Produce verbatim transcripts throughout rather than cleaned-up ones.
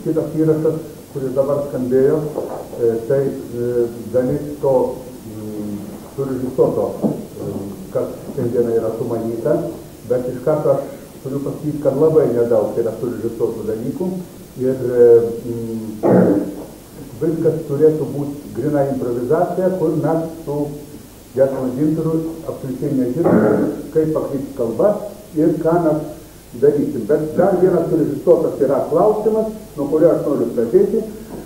Kitas įrašas, kuris dabar skambėjo, tai dalis to surežisuoto, kas šiandieną yra sumanyta, bet iš karto aš turiu pasakyti, kad labai nedaug yra surežisuotų dalykų ir viskas turėtų būti grina improvizacija, kur mes su Germanu Gintaru absoliučiai nežinome, kaip pakryps kalba ir ką mes darysim. Bet dar vienas surežisuotas yra klausimas, nuo kurio aš noriu pradėti.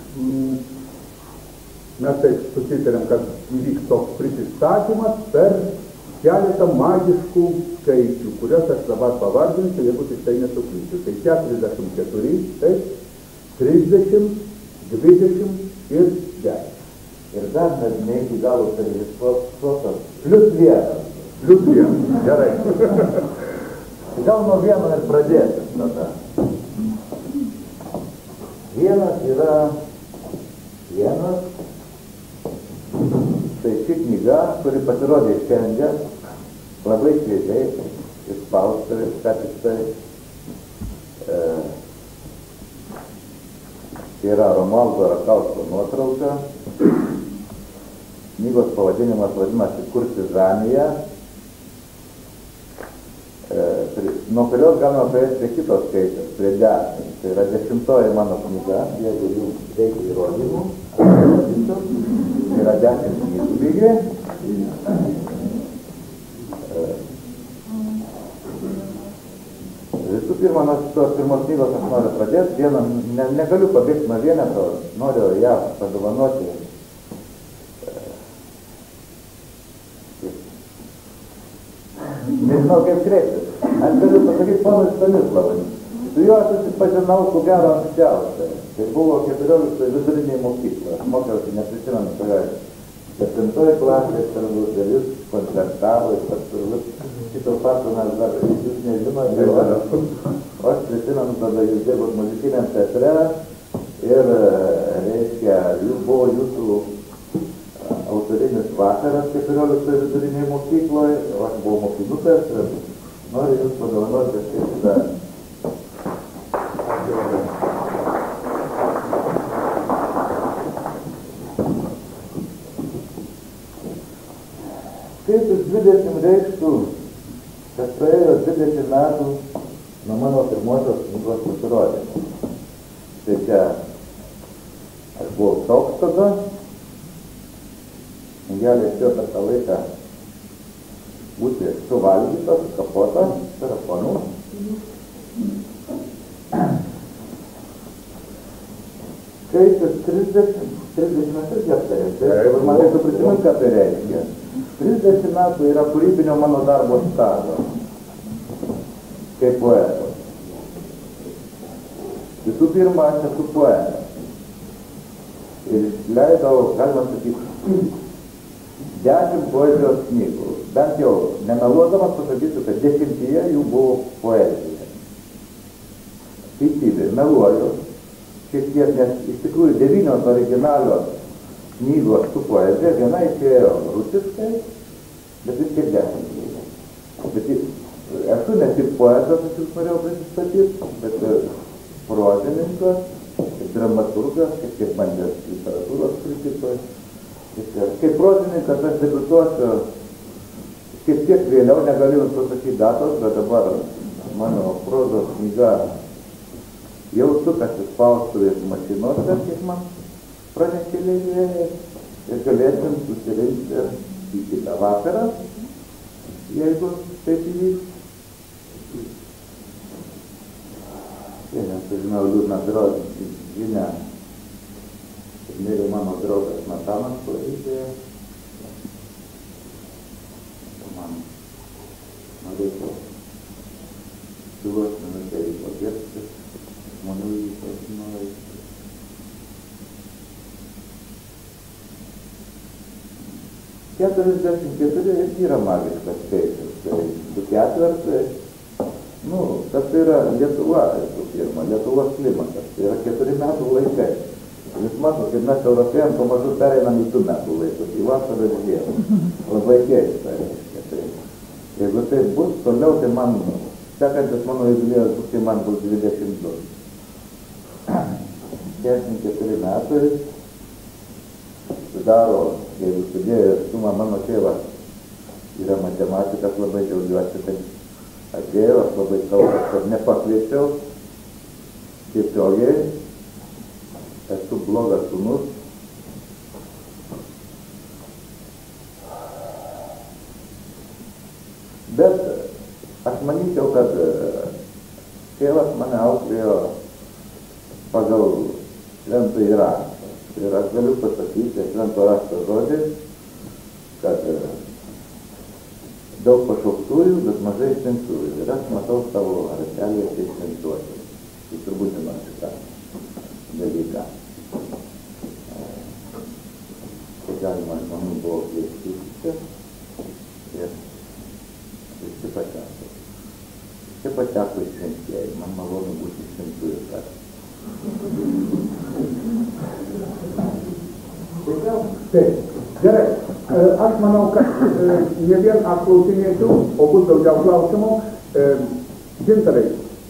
Mes taip susitarėm, kad įvyks toks prisistatymas per keletą magiškų skaičių, kuriuos aš dabar pavardinsiu, jeigu tik tai nesuklysiu. Tai keturiasdešimt keturi, taip, trisdešimt, dvidešimt ir dešimt. Ir dar ne iki galo surežisuotas. Plius vienas. Plius vienas, gerai. Gal nuo vieno ir pradėsim tada. Vienas yra vienas. Tai ši knyga, kuri pasirodė šiandien, labai šviežiai, išspaustuvės, ką tik tai. E, yra Romualdo Rakausko nuotrauka. Knygos pavadinimas vadinasi Kurtizanija. E, nuo kurios galima paėti prie kitos skaičius, prie dešimt. Tai yra dešimtoji mano knyga, jeigu jų reikia įrodymų. Tai yra dešimt knygų lygiai. E, visų pirma, nuo šitos pirmos knygos aš noriu pradėti. Vieną, ne, negaliu pabėgti nuo vieneto, noriu ją padovanoti. Nežinau, kaip kreiptis. Aš galiu pasakyti ponui Stanislavui. Su juo aš susipažinau, ko gero, anksčiausiai. Tai buvo keturioliktoj vidurinėje mokykloje. Aš mokiausi, neprisimenu, kurioje septintoje klasėje, turbūt, ir jis koncertavo, ir turbūt šito fakto mes dar jūs nežinote. O aš prisimenu, tada jūs dirbot muzikiniam teatre ir, reiškia, jūs buvo jūsų autorinis vakaras keturioliktoj vidurinėje mokykloje, o aš buvau mokinukas ir noriu jūs padovanoti šitą. Skaičius dvidešimt reikštų, kad praėjo dvidešimt metų nuo mano pirmosios knygos pasirodymo. Tai čia aš buvau toks tada, knygelė šio per tą laiką būti suvalgyta, sukapota, telefonu. Skaičius trisdešimt, trisdešimt metų irgi aptarėm. Tai man reikia prisimint, ką tai reiškia. trisdešimt metų yra kūrybinio mano darbo stažo, kaip poetas. Visų pirma, aš esu poetas. Ir leidau, galima sakyti, dešimt poezijos knygų. Bent jau nemeluodamas pasakysiu, kad dešimtyje jų buvo poezija. Teisybė, meluoju, šiek tiek, nes iš tikrųjų devynios originalios knygos su poezija, viena išėjo rusiškai, bet vis tiek dešimt knygų. Bet esu ne tik poetas, aš jūs norėjau prisistatyti, bet prozininkas, dramaturgas, kaip bandęs literatūros kritikoje. Kaip prozininkas aš debiutuosiu šiek tiek vėliau, negaliu jums pasakyti datos, bet dabar mano prozos knyga jau sukasi spaustuvės mašinose, kiek man pranešė leidėjai, ir galėsim susirinkti į kitą vakarą, jeigu taip įvyks. Šiandien sužinau liūdną žinią. Mirė mano draugas Natanas poezija. Man norėčiau duos minutę į pagerbti žmonių įpažinojai. keturiasdešimt keturi irgi yra magiškas skaičius. Tai du ketvirtai, nu, tas yra Lietuva, visų pirma, Lietuvos klimatas. Tai yra keturi metų laikai. Jūs matot, kaip mes europėjams pamažu pereinam į du metų laikus, į vasarą ir žiemą. Labai keista, reiškia. Tai, jeigu tai bus, toliau tai man, sekantis mano jubiliejas bus, tai man bus dvidešimt du. keturiasdešimt keturi metai sudaro, jeigu sudėjo sumą, mano tėvas yra matematikas, labai džiaugiuosi, kad atėjo, aš labai kalbas, kad nepakviečiau tiesiogiai, esu blogas sūnus. Bet aš manyčiau, kad tėvas mane auklėjo pagal šventąjį raštą. Ir aš galiu pasakyti švento rašto žodžiais, kad daug pašauktųjų, bet mažai šventųjų. Ir aš matau savo ratelėje kaip šventuosius. Tai turbūt žinau šitą dalyką. Tai galima, žmonių buvo kviesti ir visi pateko. Visi pateko į šventieji. Man malonu būti šventųjų kartu. Taip, gerai. Aš manau, kad ne vien aš klausinėsiu, o bus daugiau klausimų. Gintarai,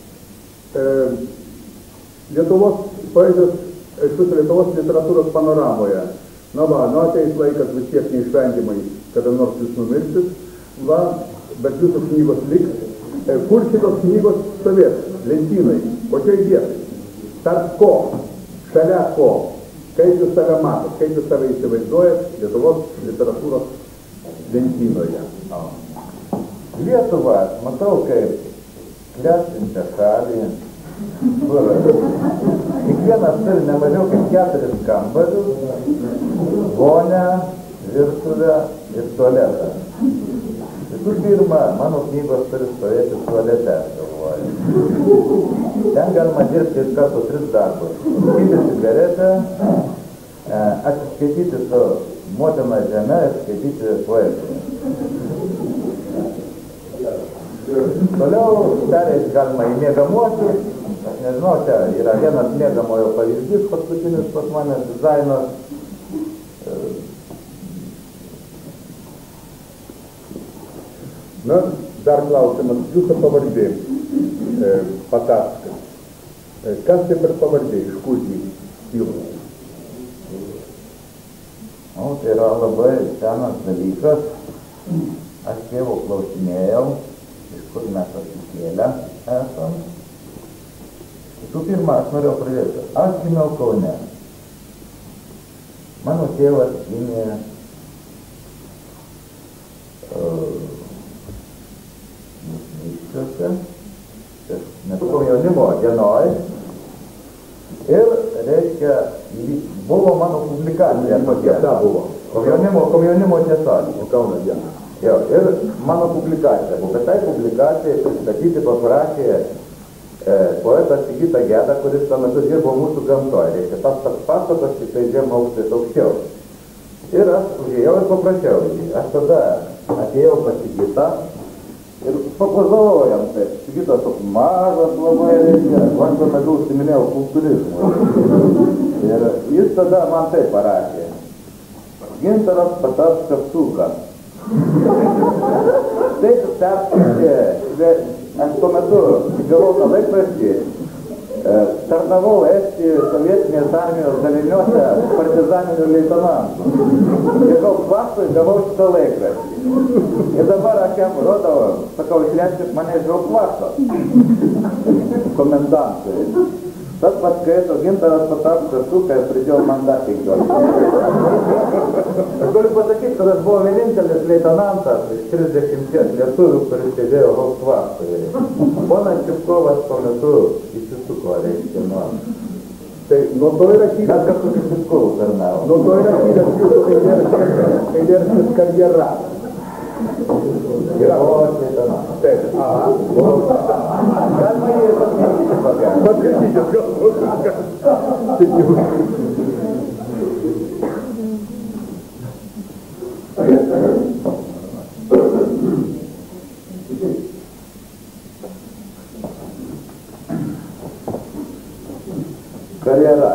Lietuvos poezijos, iš viso Lietuvos literatūros panoramoje, na va, nu ateis laikas vis tiek neišvengiamai, kada nors jūs numirsit, va, bet jūsų knygos liks. Kur šitos knygos stovės? Lentynai, kokioj vietai? Tarp ko? Šalia ko? Kaip jūs save matot? Kaip jūs save įsivaizduojat Lietuvos literatūros lentynoje? Lietuvą matau kaip klestinčią šalį, kur kiekvienas turi ne mažiau kaip keturis kambarius, vonią, virtuvę ir tualetą. Visų pirma, mano knygos turi stovėti tualete, galvoju. Ten galima dirbti iš karto tris darbus. Skaityti cigaretę, atsiskaityti su motina žeme ir skaityti poeziją. Toliau pereiti galima į miegamuosius. Aš nežinau, čia yra vienas miegamojo pavyzdys, paskutinis pas mane dizainas. Na, dar klausimas, jūsų pavardė, e, Patackas. E, kas tai per pavardė, iš kur jį kilo? O, tai yra labai senas dalykas. Aš tėvo klausinėjau, iš kur mes atsikėlę esam. Visų pirma, aš norėjau pradėti. Aš gimiau Kaune. Mano tėvas gimė uh, Mūsniškiuose, net komjaunimo dienoj. Ir, reiškia, buvo mano publikacija. Tiesa buvo. Komjaunimo, komjaunimo tiesa. O Kauno diena. Jo, ir mano publikacija. Bet tai publikacijai pristatyti paprašė e, poetas Sigitą Gedą, kuris tuo metu dirbo mūsų gamtoje. Reiškia, tas tas pastatas tik tai dviem aukštais aukščiau. Ir aš užėjau ir paprašiau jį. Aš tada atėjau pas Sigitą ir papozavau jam taip. Sigitas toks mažas labai, reiškia. Aš tuo metu užsiminėjau kultūrizmu. Ir jis tada man taip parašė. Gintaras Patackas Sulkas. Taip perskaitė, aš tuo metu gavau tą laikraštį, tarnavau Estijoje sovietinės armijos daliniuose partizaninių leitenantų. Ir gavau kvasui, gavau šitą laikraštį. Ir dabar aš jam rodau, sakau, išleiskit mane iš kvaso komendantui. Tas paskaito Gintaras Patackas Sulkas ir pridėjau man dar penkiolika. Aš galiu pasakyti, kad aš buvau vienintelis leitenantas iš trisdešimties lietuvių, kuris sėdėjo Volkswagenui. Ponas Čipkovas tuo metu įsisuko, reiškia, nuo. Tai nuo to yra kilęs, Mes kažkokiu Čipkovu tarnavo. nuo to yra kilęs jūsų eilėraštis karjera. Ir buvo leitenantas. Taip, aha. Galima jį paskaityti pagelbėti. Paskaitykit, galbūt Tik jau. Karjera.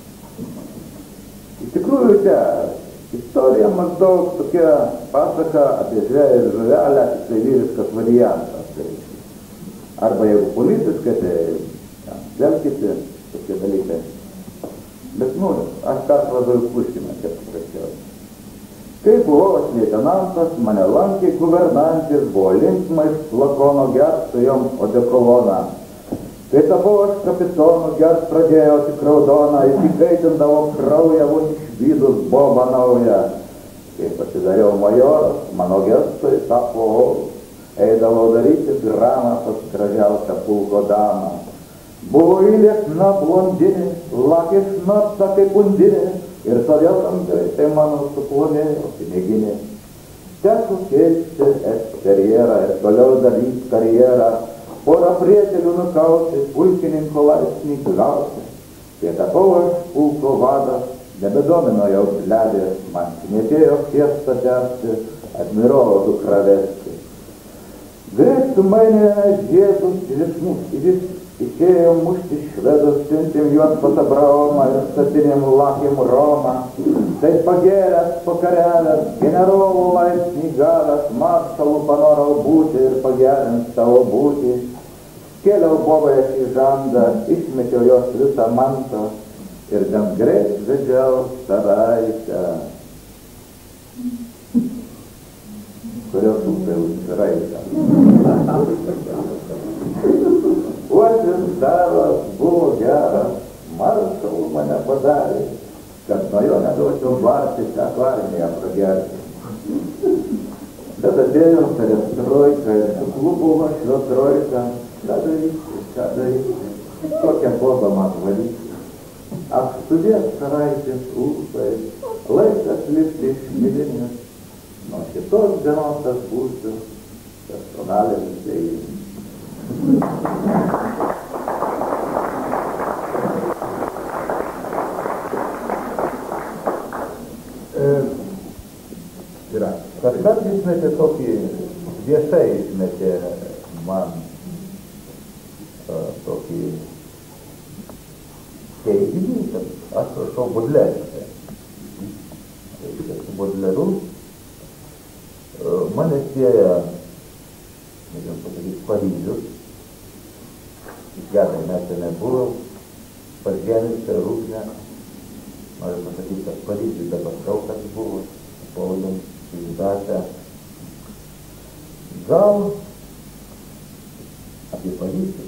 Iš tikrųjų čia istorija maždaug tokia pasaka apie žvėrį ir žuvelę, tik tai vyriškas variantas. Tai. Arba jeigu politiškai, tai vėl kiti tokie dalykai. Bet, nu, aš perfrazuoju Puškiną, kaip paprasčiau. Kai buvau aš leitenantas, mane lankė guvernantis, buvo linksma iš flakono gert su jom odekoloną. Kai tapau aš kapitonu, gert pradėjo tik raudoną, jis įkaitindavo kraują, vos išvydus bobą naują. Kai pasidariau majoras, mano gestai tapo orų. Eidavau daryti gramą pas gražiausią pulko damą. Buvo įliekna blondinė, lakė šnapsa kaip undinė, ir todėl tam greitai mano suplonėjo piniginė. Teko keisti eksterjerą ir toliau daryti karjerą, porą prietelių nukauti, pulkininko laipsnį gauti. Kai tapau aš pulko vadas, nebedomino jau pledės, man knietėjo fiestą tęsti, admirolo dukra vesti. Greit sumainė Jėzus ir jis išėjo mušti švedus, siuntėm juos pas Abraomą ir statinėm lakėm Romą. Tai pagėręs, pakarelęs, generolų laipsnį gavęs, maršalų panorau būti ir pagerint savo būtį. Kėliau bobai į žandą, išmečiau jos visą mantą ir gan greit vedžiau savaitę, kurios upė užsiraitę. Uosis darbas buvo geras, maršalų mane padarė, kad nuo jo neduočiau bartis akvarinėje pragerti. Bet atėjo perestroika ir suklubuvo šio trojka, ką daryti, ką daryti, kokią bobą man valyti. Apstudės savaitės ūpai, laikas lipti iš milinės, nuo šitos dienos aš būsiu personalinis dėjinis. Yra. Kažkas išmetė tokį, viešai išmetė man uh, tokį teiginį, kad aš rašau Bodlerį. Su Bodleru uh, mane sieja, nežinau pasakyti, Paryžius. Gerai, mes ten nebuvau, Pažėnišką, Rūknę. Noriu pasakyti, kad Paryžiui dabar daug kas buvo, spaudom, išdatę. Gal apie Paryžių.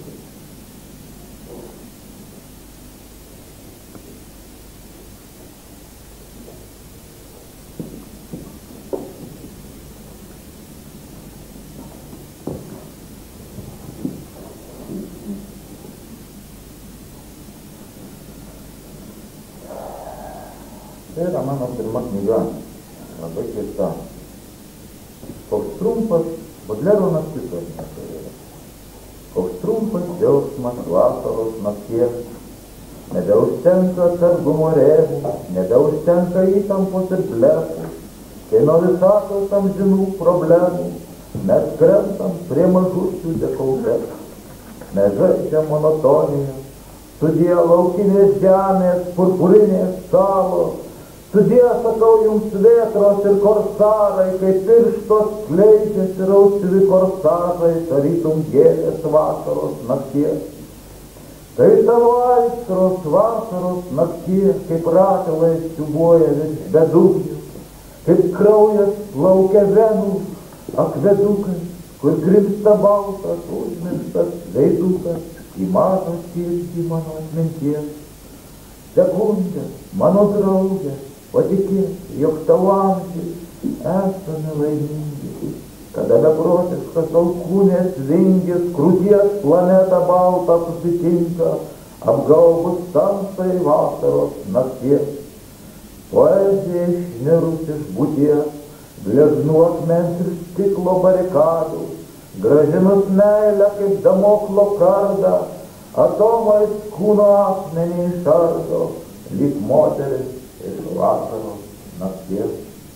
Tai yra mano pirma knyga, labai keista. Koks trumpas Bodlero naktis vadinasi. Koks trumpas džiaugsmas vasaros nakties. Nebeužtenka atsargumo rėmų, nebeužtenka įtampos ir blefų. Kai nuo visatos amžinų problemų mes krentam prie mažučių dekoltetų. Mes žaidžiam monotoniją, sudie laukinės žemės, purpurinės salos. Sudie, sakau jums, vėtros ir korsarai, kai pirštos skleidžiasi rausvi korsarai, tarytum gėlės vasaros nakties. Tai tavo aistros vasaros nakties, kaip ratilai siūbuoja virš bedugnių, kaip kraujas plaukia venų akvedukai, kur grimsta baltas, užmirštas veidukas į mažą širdį mano atminties. Sekundė, mano draugė, patikėk, jog tavo amžiai esame laimingi, kada beprotiškas alkūnės vingis krūties planetą baltą susitinka, apgaubus tamsai vasaros nakties. Poezija išnirus iš būties, gležnų akmens ir stiklo barikadų, gražinus meilę kaip Damoklo kardą, atomais kūno akmenį išardo, lyg moteris iš vasaros nakties.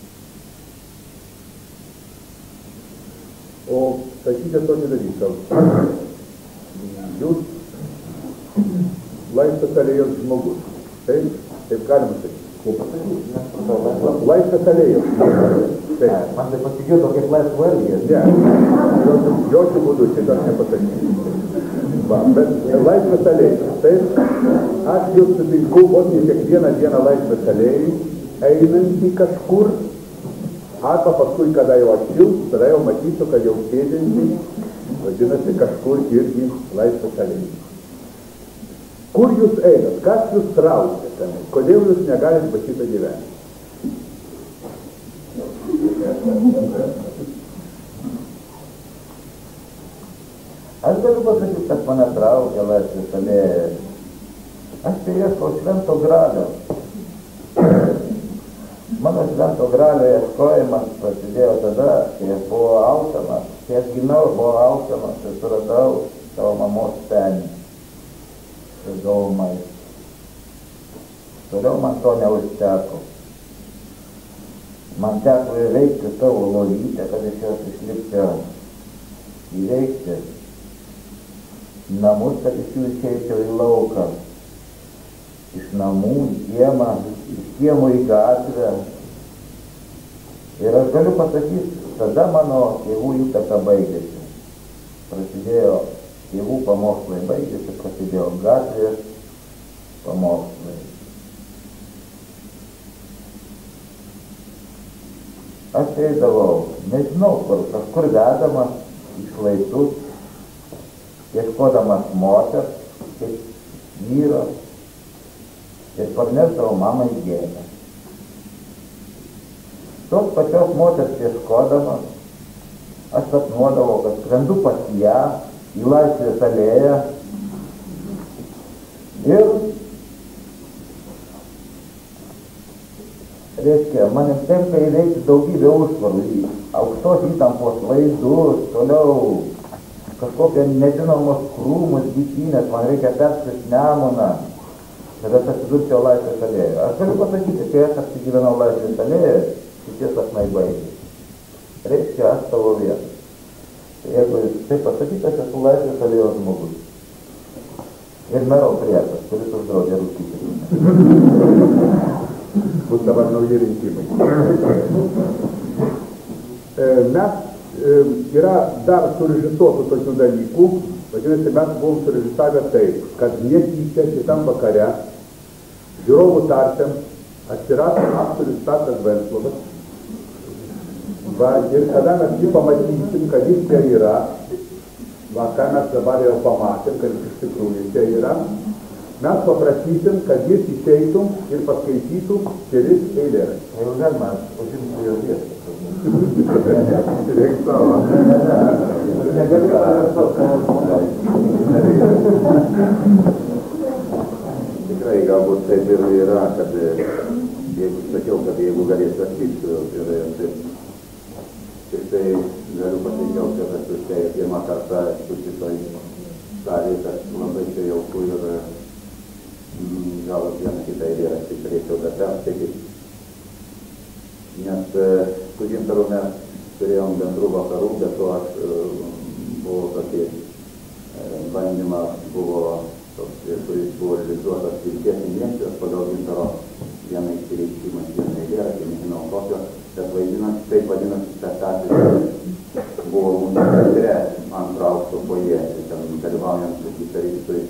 O sakykite tokį dalyką. Jūs Laisvės alėjos žmogus. Taip, taip galima sakyti. Kaip pasakyti? Laisvės alėjos. Taip. Man tai pasigirdo kaip laisvo elgės. Ne, jokių būdų šitą nepasakysiu. Va, bet Laisvės alėja. Taip, aš jūs sutinku vos ne kiekvieną dieną Laisvės alėjai, einant į kažkur, arba paskui, kada jau atšils, tada jau matysiu, kad jau sėdinti, vadinasi, kažkur irgi Laisvės alėjai. Kur jūs einat? Kas jūs traukia tenai? Kodėl jūs negalit va šitą gyvenimą? Aš galiu pasakyti, kad mane traukia Laisvės alėja. Aš tai ieškau švento gralio. Mano švento gralio ieškojimas prasidėjo tada, kai aš buvau alkanas. Kai aš gimiau, buvau alkanas ir suradau savo mamos penį. Ir gavau maistą. Toliau man to neužteko. Man teko įveikti savo lovytę, kad iš jos išlipčiau. Įveikti namus, kad iš jų išeičiau į lauką. Iš namų į kiemą, iš kiemų į gatvę. Ir aš galiu pasakyti, tada mano tėvų įtaka baigėsi. Prasidėjo tėvų pamokslai baigėsi, prasidėjo gatvės pamokslai. Aš eidavau, nežinau kur, kažkur vedamas į šlaitus, ieškodamas moters, kaip vyro, ir parnešdavau mamai gėlę. Tos pačios moters ieškodamas, aš sapnuodavau, kad skrendu pas ją į Laisvės alėją ir, reiškia, manim tenka įveikti daugybę užtvarų, aukštos įtampos laidus, toliau kažkokią nežinomos krūmus, dykinės, man reikia perskristi Nemuną, kad aš atsidurčiau Laisvės alėjoje. Aš galiu pasakyti, kai aš apsigyvenau Laisvės alėjoje, šitie sapnai baigėsi. Reiškia, aš savo vietą. Jeigu taip pasakyti, aš esu Laisvės alėjos žmogus. Ir mero priekas, kuris uždraudė rūkyti. Bus dabar nauji rinkimai. Mes yra dar surežisuotų tokių dalykų, vadinasi, mes buvom surežisavę taip, kad netyčia šitam vakare žiūrovų tarpėm atsirado aktorius Petras Venclovas. Va, ir kada mes jį pamatysim, kad jis čia yra, va, ką mes dabar jau pamatėm, kad jis iš tikrųjų čia yra, mes paprašysim, kad jis išeitų ir paskaitytų kelis eilėraščius. Jeigu galima, užimti jo vietą. Reik savo. Tikrai galbūt taip ir yra, kad jeigu sakiau, kad jeigu galės atvyksiu ir taip, tik tai galiu pasidžiaugti, kad esu čia pirmą kartą su šitoj salėje, kad labai čia jauku ir gal vieną kitą eilėraštį turėčiau dar perskaityti. Nes su Gintaru mes turėjom bendrų vakarų, bet to aš buvo tokį bandymą, buvo toks, kuris buvo realizuotas vilties injekcijos pagal Gintaro vieną išsireiškimą, vieną eilėraštį, nežinau kokio, bet vaidinas, taip vadinasi spektaklis buvo mūsų teatre antro aukšto foje, ten dalyvaujant su gitaristui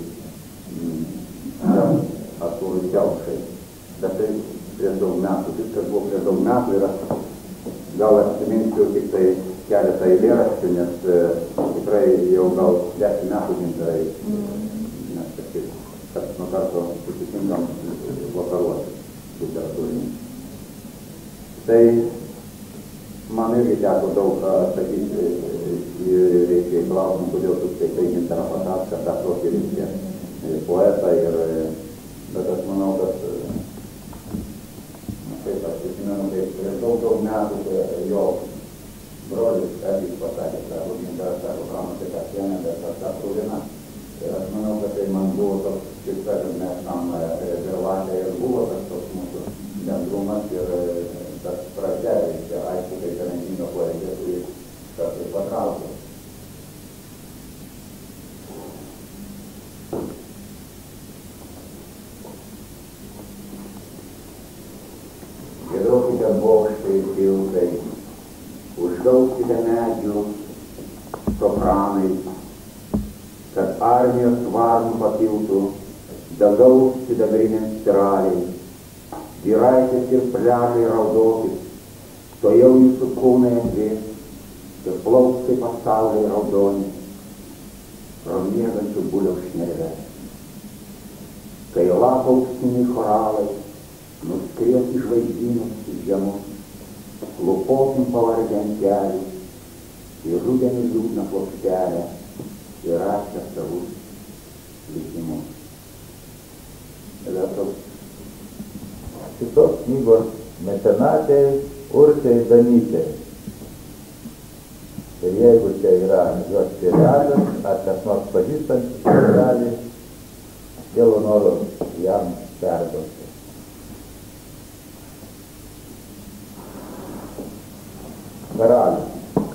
Artūrui Kelpšai. Bet tai prieš daug metų, viskas buvo prieš daug metų ir aš gal atsiminsiu tik tai keletą eilėraščių, nes e, tikrai jau gal dešimt metų Gintarai, nes kažkaip, kad nuo karto susitinkam vakaruoti literatūrinį. Tai man irgi teko daug atsakyti ir reikia į klausimą, kodėl tu skaitai Gintarą Patarską, tą tokį reikia poetą ir bet aš manau, kad kaip aš prisimenu, kaip prieš daug daug metų jo brolis Edis pasakė, sako, Gintaras, sako, Pramas, ką sienė, bet aš tą Krūviną. Ir aš manau, kad tai man buvo toks, kaip sakant, mes tam rezervatė ir buvo tas toks mūsų bendrumas ir tas pradžia, reiškia, aišku, tai Karantino poezija, kuri kartais patraukė. Giedokite bokštai tiltai, užgaukite medžių sopranais, kad armijos varnų papiltų, dangaus sidabrinėms spiraliai, vyraitės ir pliažai raudokit, to jau jūsų kūnai atvės, ir plauks kaip pasauliai raudoni, pro miegančių buliaus šnerves. Kai lapo auksiniai choralai, nuskries į žvaigždynus į žemus, lupokim pavargę ant kelių, į rudenį liūdną plokštelę, ir rašę savus likimus. Šitos knygos mecenatei Urtei Danytei. Ir jeigu čia yra jos tėvelis, ar kas nors pažįstantis tėvelį, dėl noro jam perduoti. Karalius.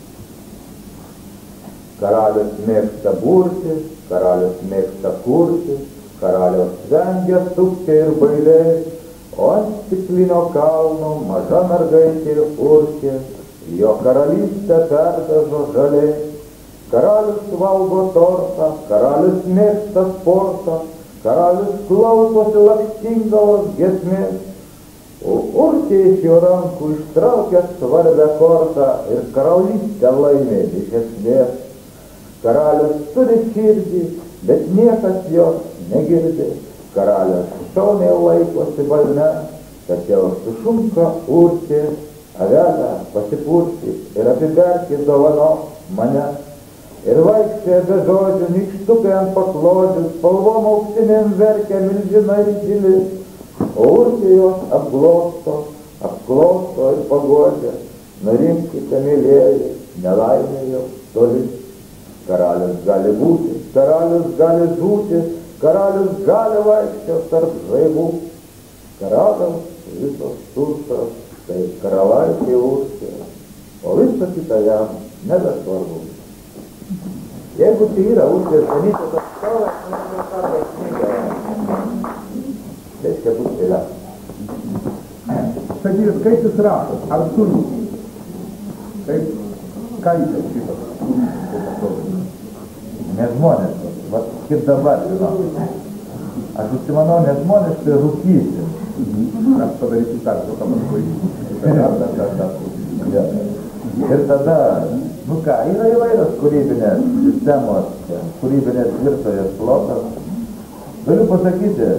Karalius mėgsta burti, karalius mėgsta kurti, karalius vengia sukti ir bailiai, o ant stiklinio kalno maža mergaitė urkė, jo karalystę perdažo žaliai. Karalius valgo tortą, karalius mėgsta sportą, karalius klausosi lakštingalos giesmės, o urkė iš jo rankų ištraukia svarbią kortą ir karalystę laimė iš esmės. Karalius turi širdį, bet niekas jos negirdi. Karalius šauniai laikosi balne, tačiau sušunka urkė, avelę pasipurtyk ir apiberkit dovano mane. Ir vaikščia be žodžių, nykštukai ant paklodžių, spalvom auksinėm verkia milžinai gili, o urkė jos apglosto, apklosto ir pagodžia. Nurimkite, mylėjai, nelaimė jau toli. Karalius gali būti, karalius gali žūti, karalius gali vaikščioti tarp žaibų. Karaliaus visos turtas, tai karalaitė urkė, o visa kita jam nebesvarbu. Jeigu tai yra urkės Danytės atstovas, mes arba knygą, reiškia bus vėlia. Sakykit, kaip jūs rašot, ar sūnus? Kaip skaitė šitas sūnus? Ne žmonės, va, kaip dabar, žinau. Aš užsimanau, ne žmonės, tai rūkysim. Aš padarysiu tą, su tam atvaizdu. Ir tada, nu ką, yra įvairios kūrybinės sistemos, kūrybinės virtojas plotas. Galiu pasakyti,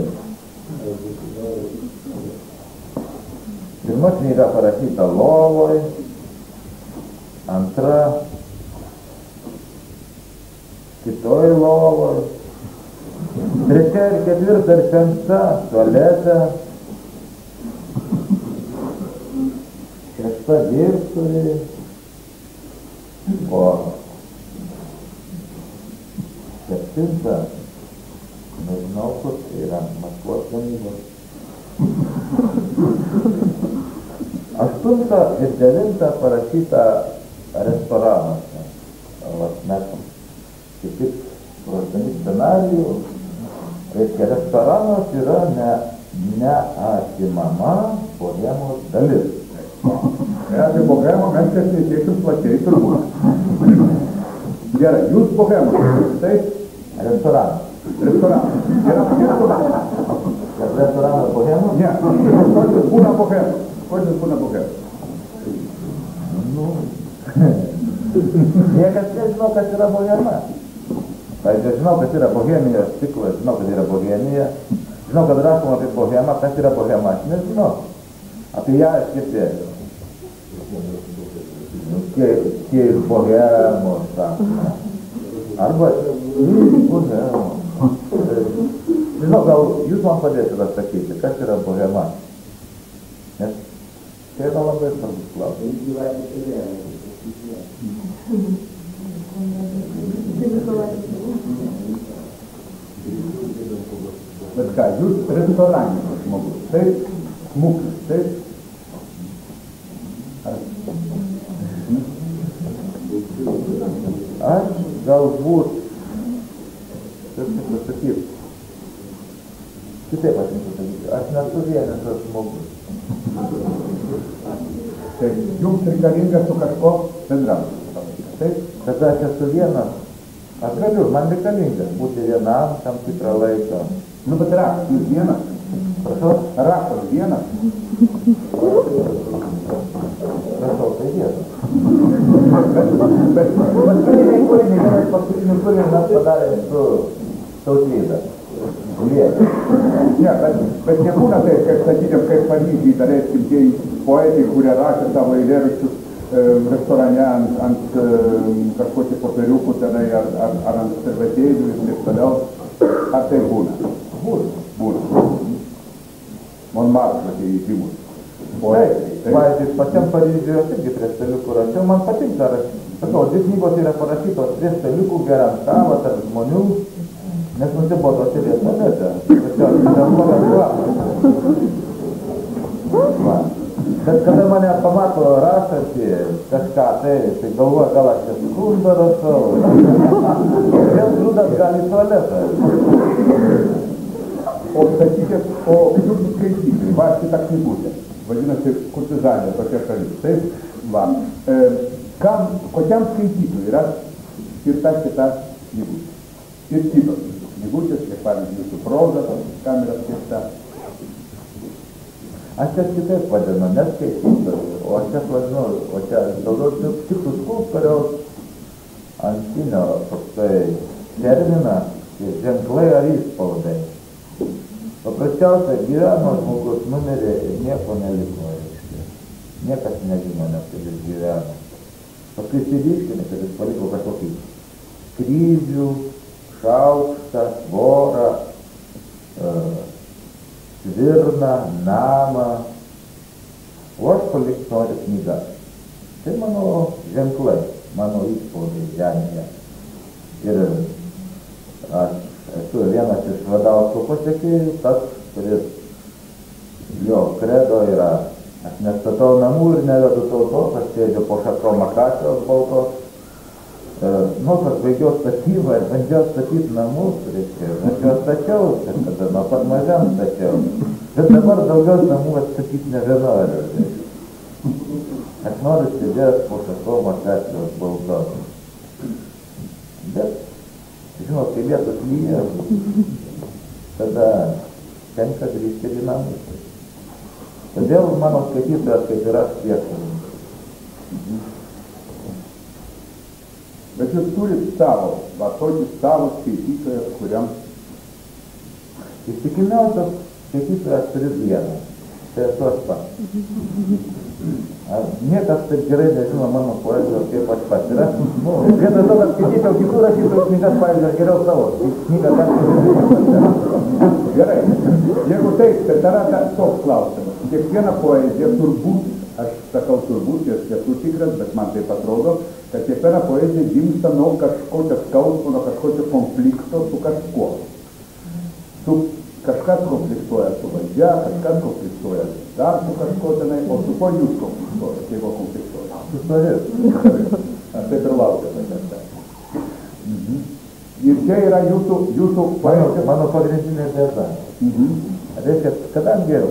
pirma knyga parašyta lovoj, antra kitoj lovoj, trečia ir ketvirta ir penkta tualete, šešta virtuvė, o septinta, nežinau, kur tai yra, Maskvos gamybos. Aštunta ir devinta parašyta restoranuose. Vat mes kaip tik ruošdami scenarijų, reiškia, restoranas yra ne, neatimama bohemos dalis. Ir apie bohemą mes čia šnekėsim plačiai turbūt. Gerai, jūs bohemos, taip? Restoranas. Restoranas. Yra skirtumas. Kad restoranas bohemos? Ne, kokius būna bohemos. Kokius būna bohemos. Nu, niekas nežino, kas yra bohema. Pavyzdžiui, žinau, kas yra bohemijos ciklas, žinau, kad yra bohemija, žinau, kad rašoma apie bohemą, kas yra bohema, aš nežinau. Apie ją aš girdėjau. Nu, tie, tie iš bohemos, sakoma. Arba iš bohemos. Žinau, gal jūs man padėsite atsakyti, kas yra bohema. Nes tai yra labai svarbus klausimas. Bet ką, jūs restoraninis žmogus, taip? Smuklis, taip? Aš galbūt, kaip tik pasakyti, kitaip aš nepasakyti, aš nesu vienišas žmogus. Taip, jums reikalinga su kažko bendrauti. Taip? Kada aš esu vienas, Aš galiu, man reikalinga būti vienam tam tikrą laiką. Nu, bet raštas jūs vienas. Prašau? Raštas vienas. Prašau, tai vienas. Bet paskutinį kūrinį, vienas paskutinį kūrinį mes padarėm su tautvyda. Lietė. Ne, bet, bet nebūna taip, kaip sakykime, kaip pavyzdžiai, daleiskim, tie poetai, kurie rašė savo eilėraščius e, restorane ant, ant e, kažkokį popieriukų tenai, ar, ar, ar ant servetėlių ir taip toliau. Ar tai būna? Būna. Būna. Monmartre, tai įžymus. Poetai. Pavyzdžiui, pačiam Paryžiuje aš irgi prie staliukų rašiau, man patinka rašyti. Sakau, dvi knygos yra parašytos prie staliukų, geriam kavą tarp žmonių, nes nusibodo sėdėt tualete. Tačiau, ten blogas kvapas. Bet kada mane pamato rašantį kažką, tai, tai galvoja, gal aš čia skundą rašau. Vėl grūdas gali į tualetą. O sakykit, o jūsų skaitytojai, va šitą knygutę, vadinasi, kurtizanė, tokia šalis, taip, va, e, kam, kokiam skaitytojui yra skirta šita knygutė? Ir kitos knygutės, kaip pavyzdžiui, jūsų proza, kam yra skirta? Aš čia kitaip vadinu, ne skaitytojų, o aš čia vadinu, o čia daugiau tiktų skulptoriaus antinio toksai terminas, ženklai ar įspaudai. Paprasčiausia, gyveno žmogus, numirė ir nieko neliko, reiškia. Niekas nežino, nes kaip jis gyveno. Paskui įsiryškini, kad jis paliko kažkokį kryžių, šaukštą, vorą, svirną, namą. O aš palikti noriu knygą. Tai mano ženklai, mano įspaudai žemėje. Ir aš esu vienas iš Vadausko pasekėjų, tas, kuris jo kredo yra, aš nestatau namų ir nevedu tautos, aš sėdžiu po šakom akacijos baltos. E, nors aš baigiau statybą ir bandžiau statyti namus, reiškia, aš juos stačiau, kažkada nuo pat mažam stačiau. Bet dabar daugiau namų atstatyti nebenoriu. Aš noriu sėdėti po šakom akacijos baltos. Bet žinot, kai lietus lyja, tada tenka grįžti į namus. Todėl mano skaitytojas, kaip ir aš, priešinu. Bet jūs turit savo, va tokį savo skaitytoją, kuriam... Įstikimiausias skaitytojas turi vieną. Tai esu aš pats. Niekas taip gerai nežino mano poezijos kaip aš pats. Ir aš, nu, vietoj to, kad skaityčiau kitų rašytojų knygas, pavyzdžiui, aš geriau savo knygą dar pasižiūrėjau. Gerai. Jeigu taip, tai yra toks klausimas. Kiekviena poezija turbūt, aš sakau turbūt, nes esu tikras, bet man taip atrodo, kad kiekviena poezija gimsta nuo kažkokio skausmo, nuo kažkokio konflikto su kažkuo. Su kažkas konfliktuoja su valdžia, kažkas konfliktuoja dar su kažko tenai, o su ko jūs konfliktuoja, jeigu konfliktuoja? Su savim. Aš taip ir laukiu kažką. Mhm. Ir čia yra jūsų, jūsų mano, mano pagrindinė bėda. Mhm. Reiškia, kadangi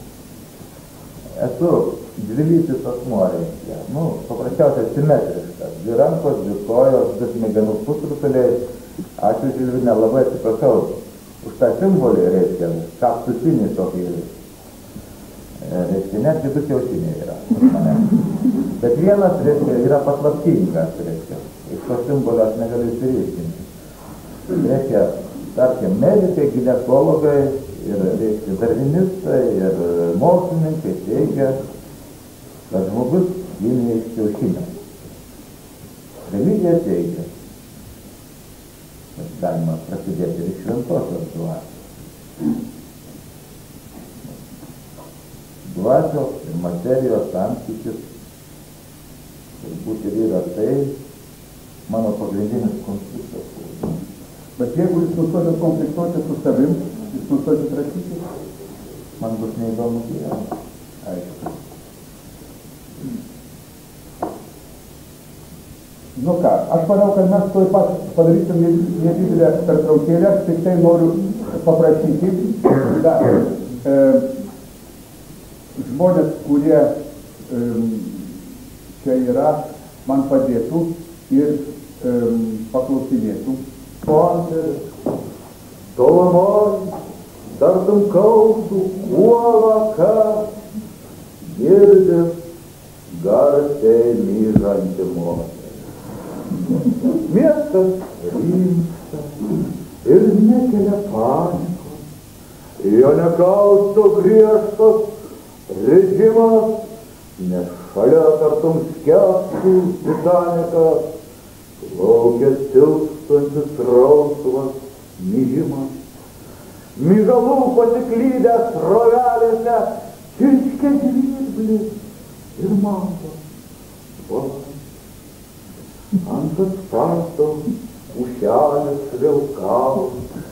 esu dvilytis asmuo, reiškia, nu, paprasčiausiai simetriškas, dvi rankos, dvi kojos, du smegenų pusrutuliai, ačiū Žilvinė, labai atsiprašau už tą simbolį, reiškia, kaktusinį tokį, reiškia, netgi du kiaušiniai yra mane. Bet vienas, reiškia, yra paslaptingas, reiškia, iš to simbolio aš negaliu įsiryškinti. Reiškia, tarkim, medikai, ginekologai ir, reiškia, darvinistai ir mokslininkai teigia, kad žmogus gimė iš kiaušinio. Religija teigia, kad galima prasidėti ir iš šventosios dvasios. Dvasios ir materijos santykis turbūt ir yra tai mano pagrindinis konfliktas. Bet jeigu jūs nustosit konfliktuoti su savim, jūs nustosit rašyti, man bus neįdomu gyventi. Aišku. Nu ką, aš manau, kad mes tuoj pat padarysim nedidelę pertraukėlę, tik tai noriu paprašyti, da, e, žmonės, kurie e, čia yra, man padėtų ir paklausinėtų. Moteris, tolumoj, tartum kautų uolą, ką girdis garsiai myžanti moteris. Miestas rimsta ir nekelia panikos, jo nekausto griežtas režimas, nes šalia tartum skęstų Titanikas plaukia silpstantis rausvas myžimas. Myžalų pasiklydęs rovelėse čirškia žvirblis ir mato balandį. Ant asfalto pušelės vilkavo,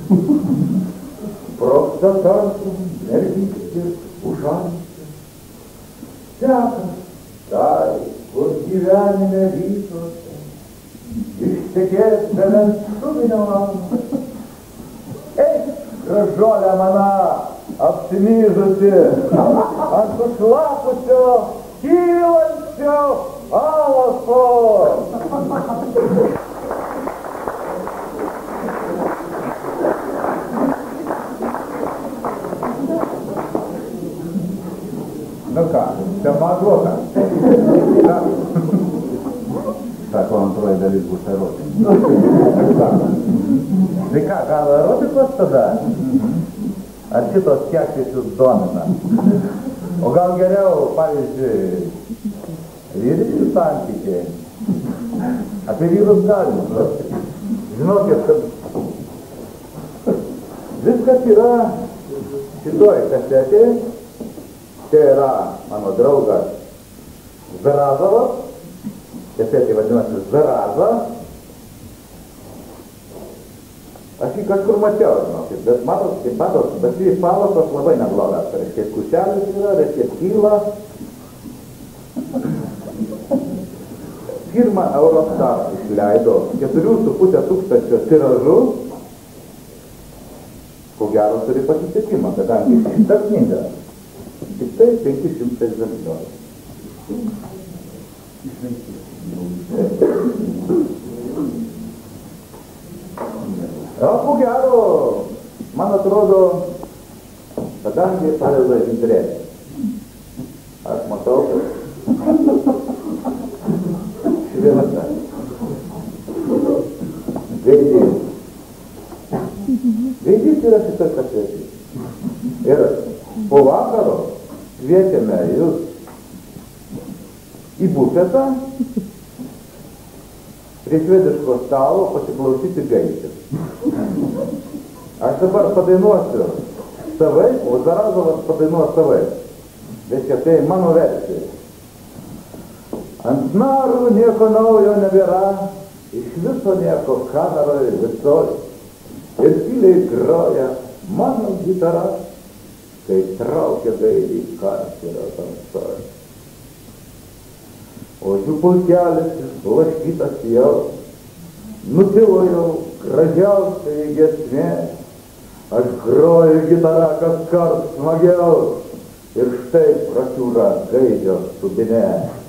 sprogsta tartum mergystės užantis. Seka tai, kur gyvenime rytuose ištekės beveik šuvinio mano. Eik, gražuolė mana, apsimyžusi ant sušlapusio, kylančio alaso. Nu ką, tema duota. Sako, antroji dalis bus erotika. Tai ką, gal erotikos tada? Ar kitos kiekis jūs domina? O gal geriau, pavyzdžiui, vyriški santykiai? Apie vyrus galima pasakyti. Žinokit, kad viskas yra šitoj kasetėj. Čia yra mano draugas Zarazovas. Kasetė vadinasi Zaraza. Aš jį kažkur mačiau, žinokit, bet matot, kaip matot, bet jį pavasos labai neblogas. Reiškia, kušelis yra, reiškia, kyla. Firma Eurostar išleido keturių su pusė tūkstančio tiražų. Ko gero turi pasisekimą, kadangi šitą knygą tik tai penki šimtai egzempliorių. O ko gero, man atrodo, kadangi padeda žydrėti. Aš matau, kad šviesa. Gaidys. Gaidys yra šitą kasetį. Ir po vakaro kviečiame jūs į bufetą prie švediško stalo pasiklausyti Gaidės. Aš dabar padainuosiu savai, o Zarazovas padainuos savai. Reiškia, tai mano versija. Ant narų nieko naujo nebėra, iš viso nieko kameroje visoj. Ir tyliai groja mano gitara, kai traukia gaidį karcerio tamsoj. O jų pulkelis išblaškytas jau, nutilo jau gražiausiai giesmė. Aš groju gitarą kas kart smagiau ir štai prakiūra gaidžio subinė.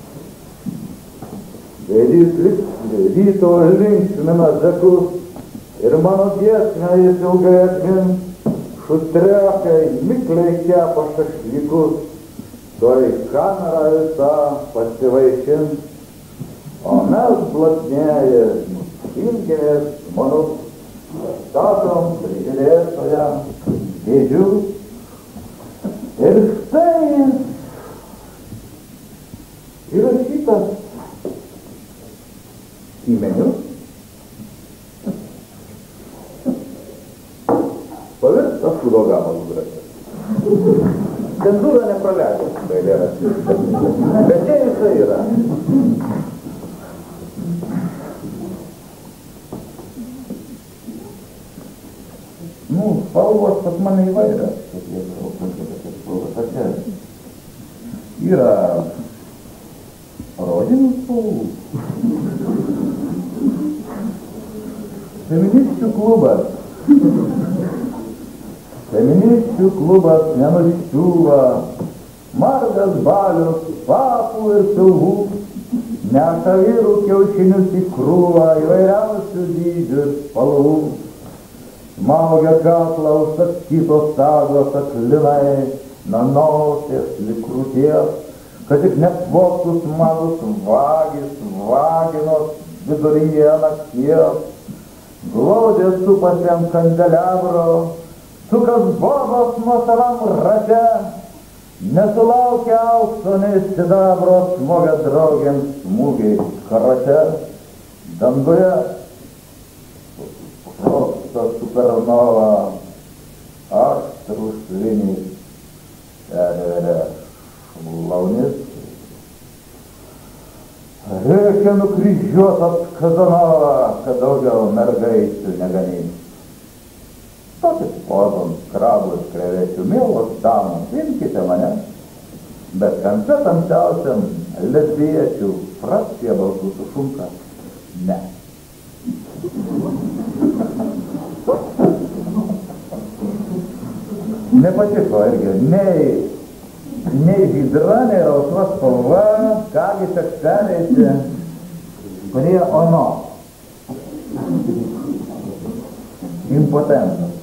Gaidys ryto linksmina zekus ir mano giesmę jis ilgai atmins. Šustrekai mikliai kepa šašlykus, toj kamera visa pasivaišins, o mes blatnėję ilgimės žmonų, statom prižiūrėtoją dėdžių. Ir štai įrašytas į meniu. Pavirstas kudogamas gražias. Cenzūra nepraleidžia šitą eilėraštį. Bet čia jisai yra. Nu, spalvos pas mane įvairias. Yra rožinių spalvų. Feministių klubas. Feministių klubas nenuščiūva, margas balius, papų ir pilvų, neša vyrų kiaušinius į krūvą įvairiausių dydžių ir spalvų. Smaugia kaklą užsakytos sagos aklinai, nuo nosies lig krūties, kad tik neapvogtų smagus vagis, vaginos viduryje nakties. Glaudė supasi ant kandelabro, sukas bobos nuosavam rate, nesulaukia aukso nei sidabro, smogia draugėms smūgiai karate. Danguje sprogsta supernova, aštrus linijai perveria šlaunis. Reikia nukryžiuotas Kazanova, kad daugiau mergaičių neganys. Tokis pozom, krabus, krevečių, mielos damos, imkite mane. Bet kampe tamsiausiam lesbiečių frakcija balsų sušunka. Ne. Nepatiko irgi, nei nei žydra, nei rausva spalva, kągi teksteliai prie ono. Impotentas.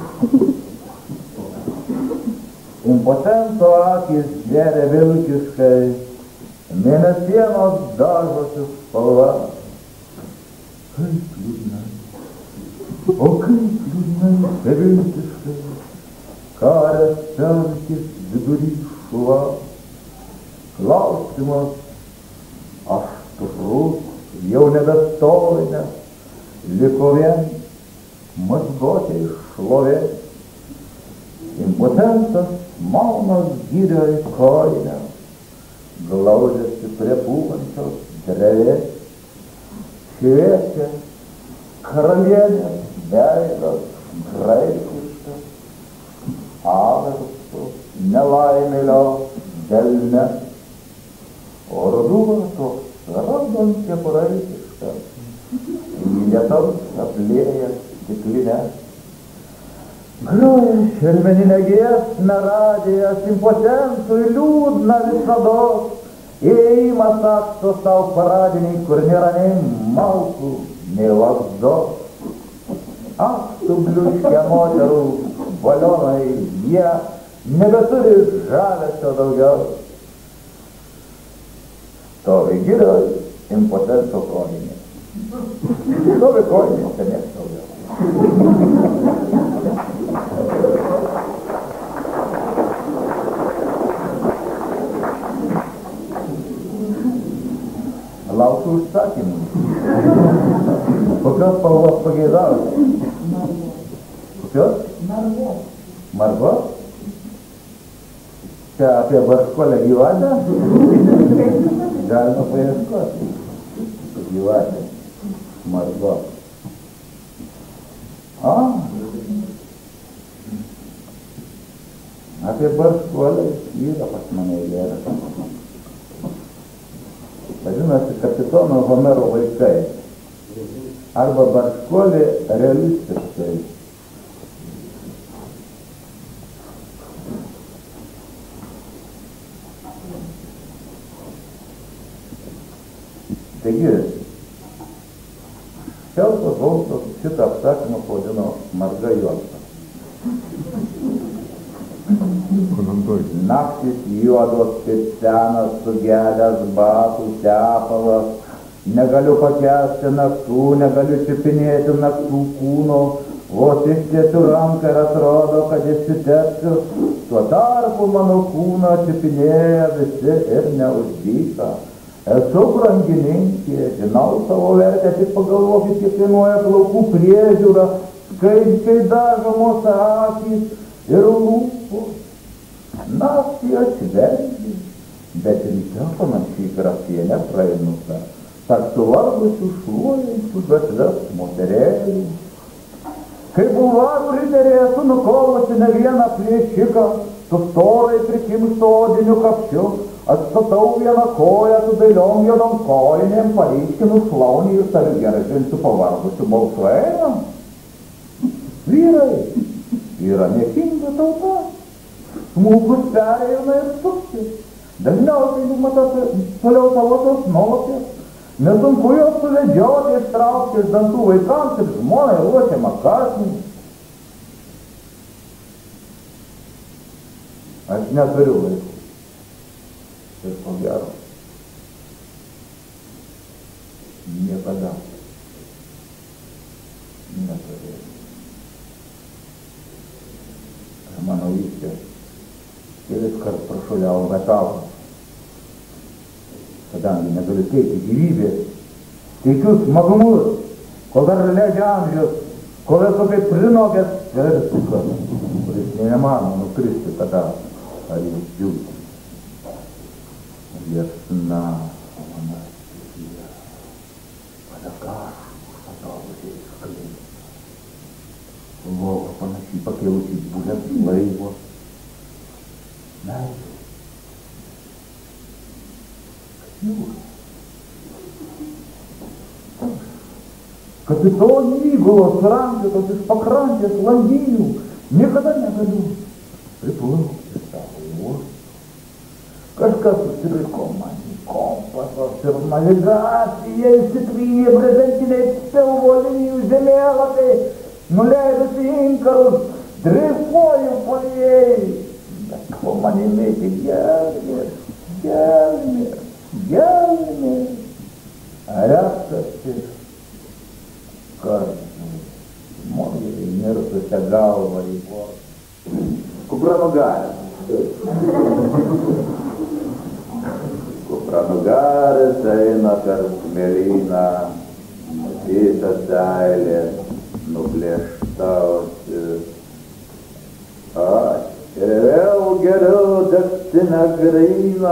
Impotento akis žėrė vilkiškai, mėnesienos dažosi spalva. Kaip liūdnai, o kaip liūdnai, bevilkiškai, karės pelkis vidury šuva. Klausimas aštrus, jau nebestovinę, liko vien mazgotė šlovė. Impotentas maunas girioj kojinę, glaudžiasi prie pūvančios drevės. Šviečia karalienės veidas graikiškas, aversto nelaimėlio delne. O ruduo toks raudon kepuraikiškas, į lietaus aplieja stiklinę. Groja šelmeninę giesmę radijas, impotentui liūdna visados. Įėjimas aksto sau paradiniai, kur nėra nei malkų, nei lazdos. Aktų bliuškia moterų balionai, jie nebeturi žavesio daugiau. Stovi girioj impotento kojinė. Stovi kojinė, čia nieks daugiau. Laukiu užsakymų. Kokios spalvos pageidavote? Kokios? Margos. Margos? Čia apie barškolę gyvatę? Galima paieškoti. Gyvatė. Margos. A? Apie barškolę yra pas mane eilėraštis. Vadinasi, kapitono Homero vaikai. Arba barškolė realistiškai. Taigi, Šelfas Holmsas šitą apsakymą pavadino Marga juosta. Naktis juodos kaip senas sugedęs batų tepalas. Negaliu pakęsti naktų, negaliu čiupinėti naktų kūno. Vos ištiesiu ranką ir atrodo, kad išsitepsiu. Tuo tarpu mano kūną čiupinėja visi ir neuždyka. Esu brangininkė, žinau savo vertę, tik pagalvokit, kiek kainuoja plaukų priežiūra, skaidžiai dažomos akys ir lūpos. Naktį atšvelgi, bet ryte panašiai grafienė praeinuka, tarp suvargusių šluojančių gatves moterėlių. Kai bulvarų riteriai esu nukovusi ne vieną plėšiką, su storai prikimštu odiniu kapšiu, atstatau vieną koją su dailiom juodom kojinėm, pareiškinu šlaunį ir tariu geržinsiu pavargusių balsu einam. Vyrai, yra niekinga tauta. Smulkus pereina ir suksis. Dažniausiai jų matosi toliau tavosios nosies, Nesunku juos suvedžioti, ištraukti iš dantų vaikams ir žmonai ruošiamą kąsnį. Aš neturiu vaikų. Ir ko gero. Niekada. Neturėjau. Ir mano vyskės kelis kart prašuliavo metalą. Kadangi negaliu teikti gyvybės, teikiu smagumus, kol dar leidžia amžius, kol esu kaip prinokęs persikas, kuris neįmanoma nukristi tada ar išdžiūti. Liepsna, mano stichija, padagašų patogusiai skleidžia. Lova panašiai pakėlusi būlės laivo. Meilė. Jūra. Kapitono įgulos rankiotos iš pakrantės langinių niekada negaliu priplaukti savo uostą. Kažkas susiriko man į kompasas ir navigacija įsitrynė brezentiniai pilvo linijų žemėlapiai, nuleidusi inkarus, dreifuoju puolėjai. Bet po manimi tik gelmės, gelmės, gelmės, retasi kartu, moteriai mirtusią galvą į borą. Kupranugaris. Kupranugaris eina per smėlyną, matyta seilė, nuplėšta ausis. Aš ir vėl geriu degtinę gryną,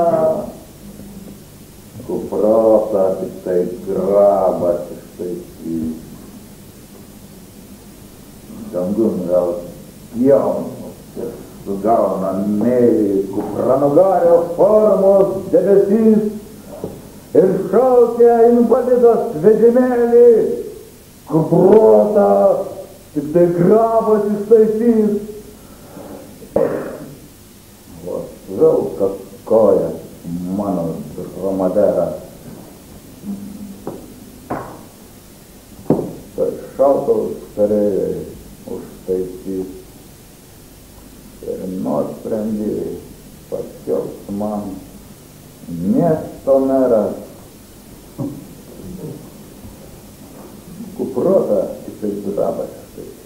kuprotą tik tai grabas ištaisys. Dangun gal jaunas ir sugauna mėlį kupranugario formos debesys ir šaukia invalidas vežimėlį, kuprotą tik tai grabas ištaisys. Vos vilkas kojas mano dromadera. Tai šautuvus kareiviai užtaisys ir nuosprendį paskelbs man miesto meras. Kuprotą tik tai grabas ištaisys.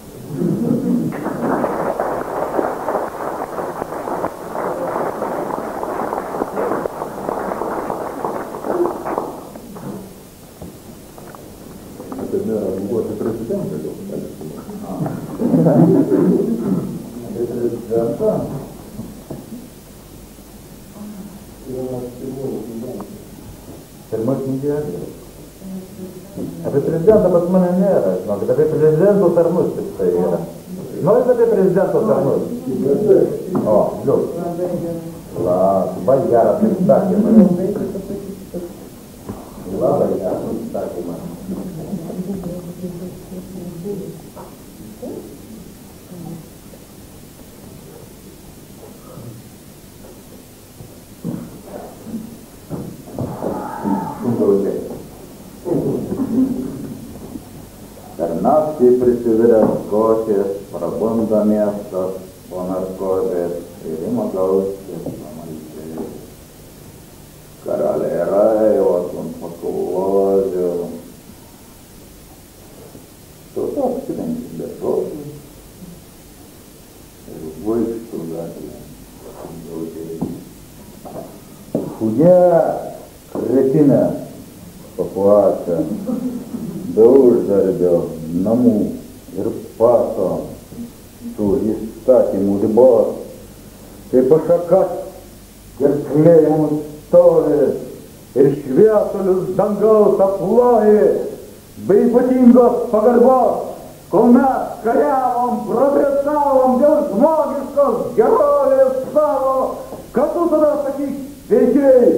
Pirmas milijardas. Apie prezidentą pas mane nėra, žinokit, apie prezidento tarnus tik tai yra. Norit apie prezidento tarnus? O, liūs. La, labai geras pristatymas. Labai geras pristatymas. Per naktį prisiviręs košės, prabunda miestas po narkozės ir ima gausti pamaltės. Karaliai raivos ant paklozių. Tauta apsirengia be žodžių ir vaikštų gatvėje. Chuja, kretinė, papuačia, be uždarbio, namų ir paso, tų įstatymų ribos, kaip pašakas gerklėje mums stovi ir šviesulius dangaus aploji, be ypatingos pagarbos, kol mes kariavom, progresavom dėl žmogiškos gerovės savo, kad tu tada sakyk, veikiai.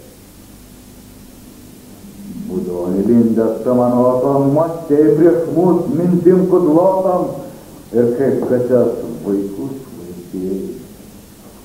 Būdavo įlindęs samanotom, mąstė prieš mus mintim kudlotam ir kaip kates vaikus vaikėjai.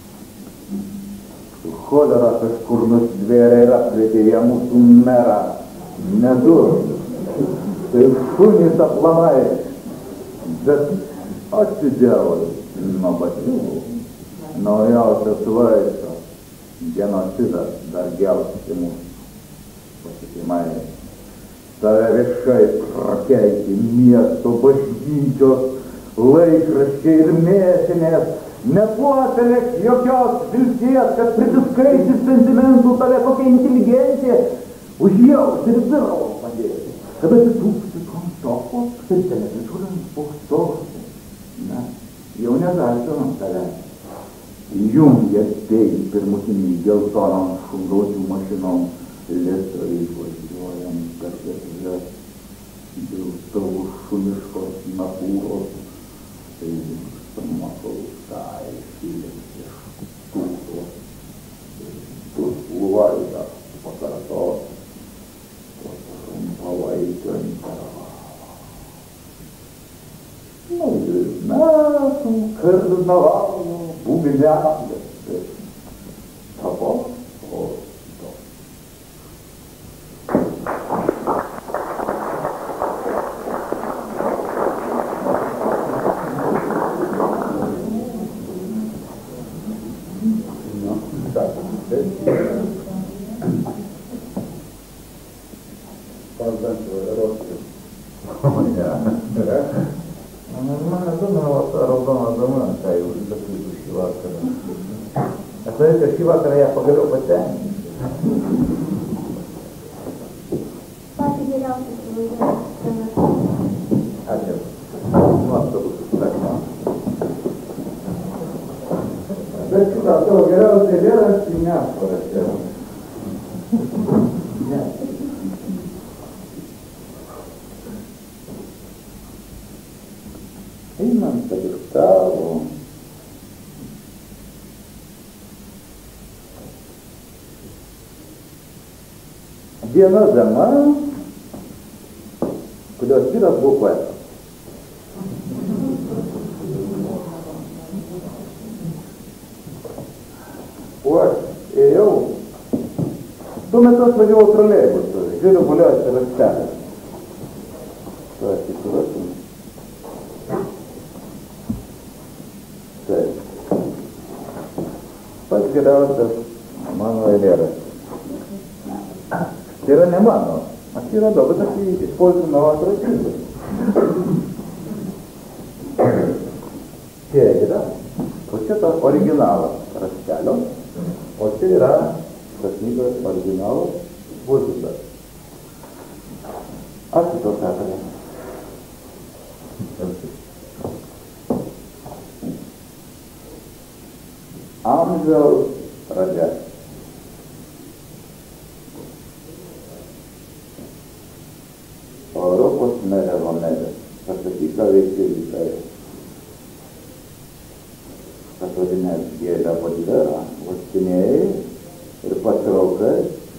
Cholera kažkur nustvėrė ir apkvietė ją mūsų merą. Nedurus. Tai šunys aplamai. Bet atsidėjau nuo bačių. Naujausias vaistas. Genocidas dar gelbsti mūsų pasitikimai. Tave viešai prakeikti miesto bažnyčios, laikraščiai ir mėsinės. Nepuoselėk jokios vilties, kad prisiskaitis sentimentų tave kokia inteligencija užjaus ir viralo padėti. Kad atsitūpsi kontokos ir televizoriams paustausi. Na, jau negalsinom tave. Jungia spėjai pirmutinį geltonom šungaudžių mašinom lėtai važiuojam per gatves dėl tavo šuniškos natūros. Tai matau, tai šilės iš tūkos. Tu laidą pakartos. Trumpalaikio intervalo. Naujųjų metų karnavalų būgnelės. Tavo o to. Šį vakarą ją pagaliau patenkinti. Patį geriausią suvažiavę. Ačiū. Nuostabus susitikimą. Bet šitą tavo geriausią eilėraštį neparašiau. Ne. Einant padiktavo. Viena dama, kurios vyras buvo poetas. O aš ėjau, tuo metu aš važiavau troleibusu, žiūriu guliuosi raštelės. Tu aš įsirasim. Taip. Pats geriausias mano eilėraštis. Tai yra ne mano, aš jį radau, bet aš jį išspausdinau atrašybai. Čia yra, o čia tas originalas raštelio, o čia yra tas knygos originalas būzidas. Ačiū to sakarė. Amžiaus pradžia. Europos merė Romelė, pasakyta veikti rytai. Pasodinės gėlę podverą, vastinėjai ir pasiraukai.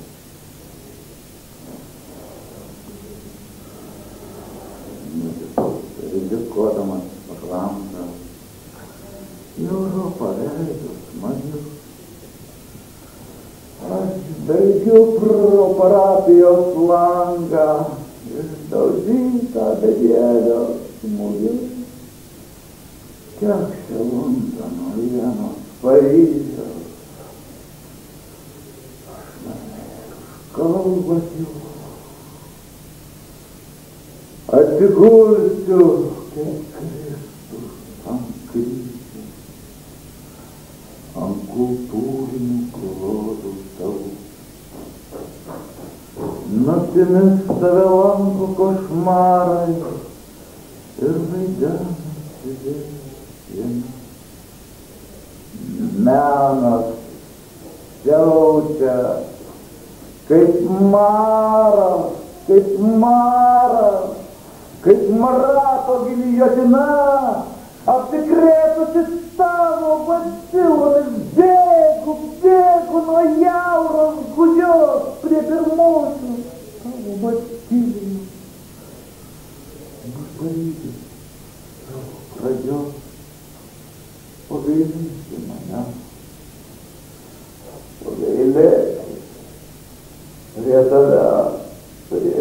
Rizikuodamas paklamdą. Į Europą veidus mažius. Aš baigiu pro parapijos langą. Išdaužyta bedėlio smūgius, kiek čia Londono vienos Paryžiaus. Aš nemėgau kalbas jų, atsigulsiu, kaip Kristus ant kryžiaus, ant kultūrinių klodų tavų. Naktimis tave lanko košmarai ir vaidena sėdėjiena. Menas siaučia kaip maras, kaip maras, kaip marato giljotina, apsikrėtusi tavo bacilomis, bėgu, bėgu nuo jauros gudžios prie pirmosios tavo bacilijų. Bus parytis tavo pradžios, pagailėsi mane, pagailėsi prie tavęs, prie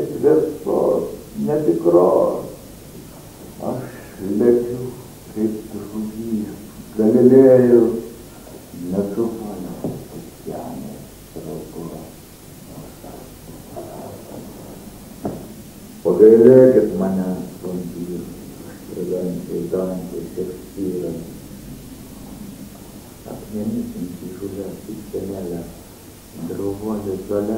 įžūlės, įstenelę, drauguolį žolę.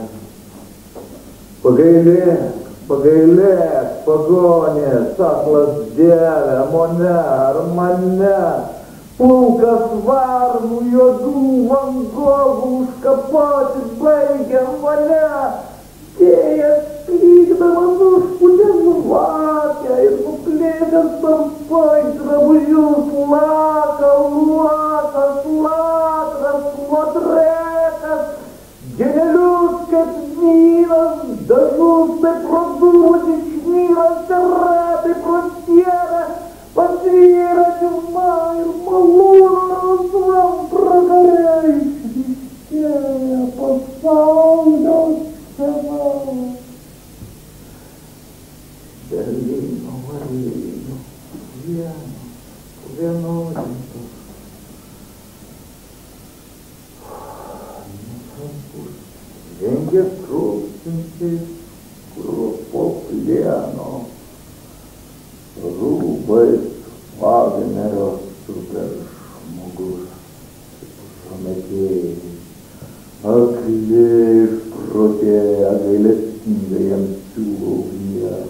Pagailėk, pagailėk, pagonės, aklas dieve, mone ar mane, pulkas varnų juodų vangogų užkapoti baigia mane, vėjas klykdamas užpūtė žvakę ir nuplėšęs tamsoj drabužius laka, lakas, latras, latrekas, genelius kaip vyras, dažus taip rodus išnyras, terapai prasierą, pasvyra čiuma ir malūnas vam pragare išryškėja pasaulio scena. Berlyno varlyno, vieno, vienodintos. Nesampus, žengė krūpsintis, krupo plieno, rūbais Vagnerio super žmogus, žametėjai, akli išprotėję, gailestingai jam siūlau vietą.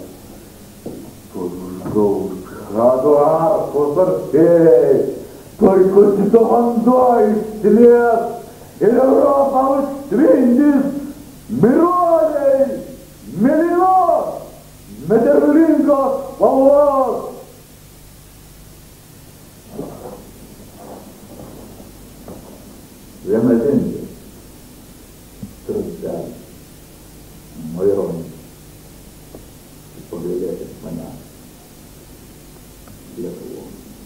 Užgaus žado arkos artėjai, toj kutito vanduo išsilies ir Europą užtvindys mironiai, mėlynos, mederlingos spalvos. Vienadindė, trupdelis, maironis, pagailėkit mane, Lietuvo.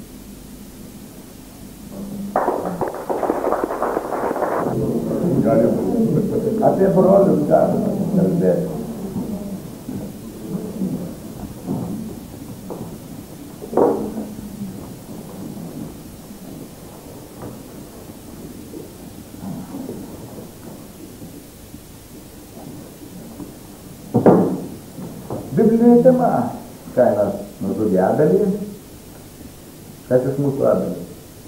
Apie brolius galima kalbėti. Biblijai tema, Kainas nužudė Abelį, kas iš mūsų Abelį.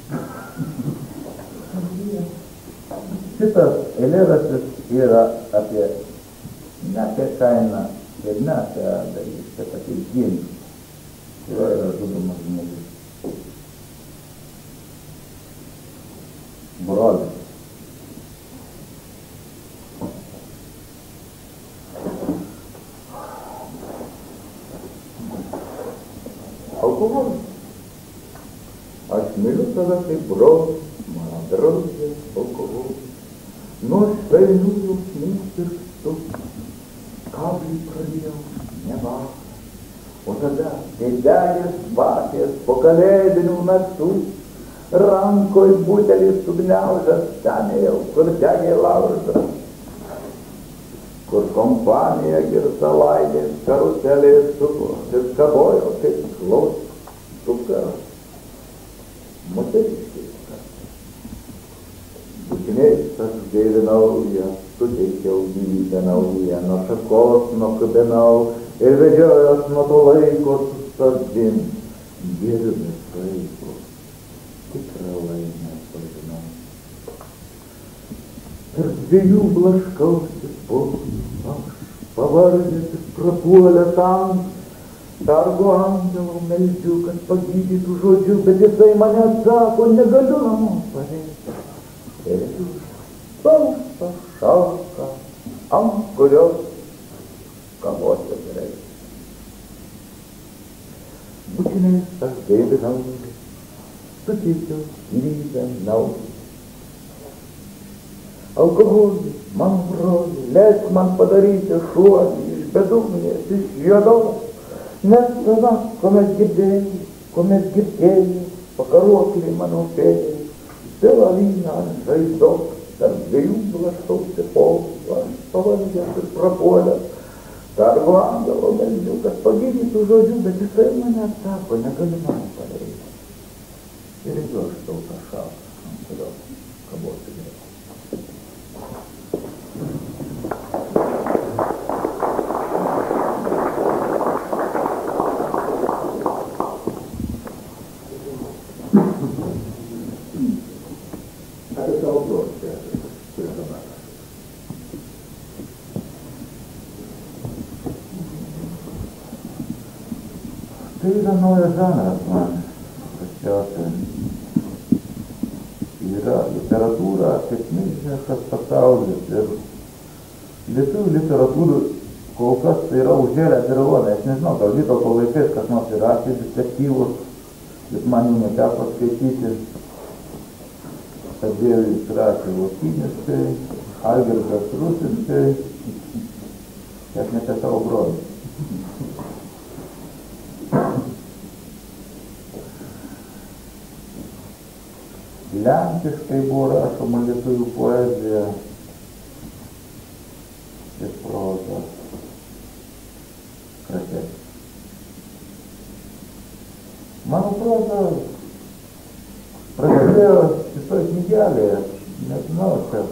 Šitas eilėraštis yra apie, ne apie Kainą ir ne apie Abelį, bet apie ginčą, kurio yra žudomas žmogus. Brolis. Alkoholis. Aš myliu tave kaip brolis, mano draugė, alkoholis. Nuo švelnių jausmų pirštų, kablį pradėjau ne vakar. O tada, kai degės vakės po kalėdinių naktų, rankoj butelį sugniaužęs tenėjau, kur degė laužas. Kur kompanija girta laimės karuselės suklostis kabojo kaip klaustukas. Moteriškai. Būtiniais aš gaivinau ją, suteikiau gyvybę naują, nuo šakos nukabinau ir vedžiojos nuo to laiko su savim. Girdės vaiko, tikrą laimę pažinau. Tarp dviejų blaškausi pulsų, aš pavardės ir prapuolęs ant, sargo angelo meldžiu, kad pagydytų žodžiu, bet jisai mane atsako, negaliu namo pareiti. Ir sausa šalka, ant kurios kavos reikia. Būtiniais aš gaivinau, suteikiau gyvybę naują. Alkoholį, man broli, leisk man padaryti šuolį iš bedugnės, iš juodos, nes tada, kuomet girdėjai, kuomet girdėjai, pakaruokliai mano pėdėjai, sėlalyną ant žaizdos, tarp dviejų blaškausi polsų, aš pavaldęs ir prapuolęs, sargo angelo meldžiu, kad pagydytų žodžiu, bet jisai mane atsako, negaliu man padaryti. Ir jo aš tau tą šalką, ant kurios kaboti reikia. kultūros teatras, kurie dabar. Tai yra naujas žanras man, pačiausia. Yra literatūra, kaip milžiniškas pasaulis ir lietuvių literatūrų kol kas tai yra užžėlę dirvoną. Aš nežinau, gal Vytauto laikais kas nors įrašė detektyvus, bet man jų neteko skaityti. Tadėjus rašė lotyniškai, Algirdas rusiškai, aš net savo brolį. Lenkiškai buvo rašoma lietuvių poezija ir proza. Krašės. Mano proza prasidėjo šitoj knygelėje, nežinau, čia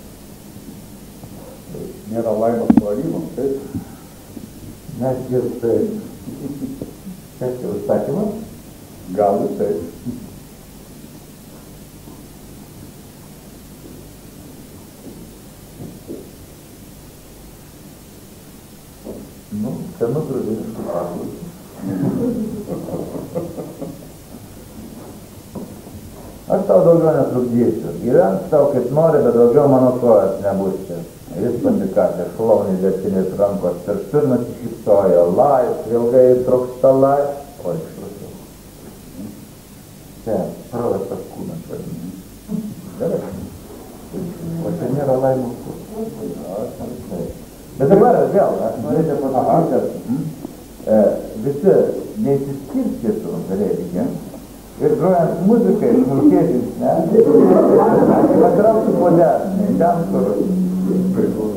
nėra laimos nuvarimo, taip? Mes ir taip. Kas čia užsakymas? Gal ir taip. Nu, senų gruziniškų paklausių. Aš tau daugiau netrukdysiu. Gyvenk tau kaip nori, bet daugiau mano kojas nebus čia. Jis pasikatė šlaunį dešinės rankos pirštu ir nusišypsojo. Laip, ilgai trokšta laip. O, išprasiau. Čia, prarastas kūnas vadinasi. Gerai. O čia nėra laimų kūnas. Bet dabar vėl, aš norėčiau pasakyti, kad e, visi neįsiskirstytų reikia ir grojant muzikai, smulkėtis, ne? Patrauktų po dešinį, ten, kur...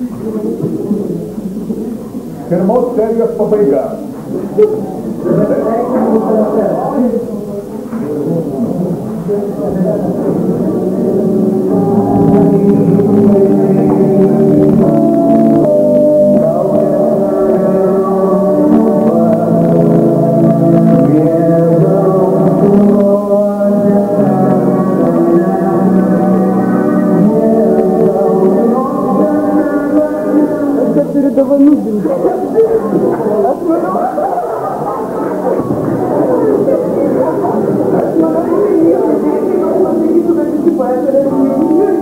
Pirmos serijos pabaiga. Thank you.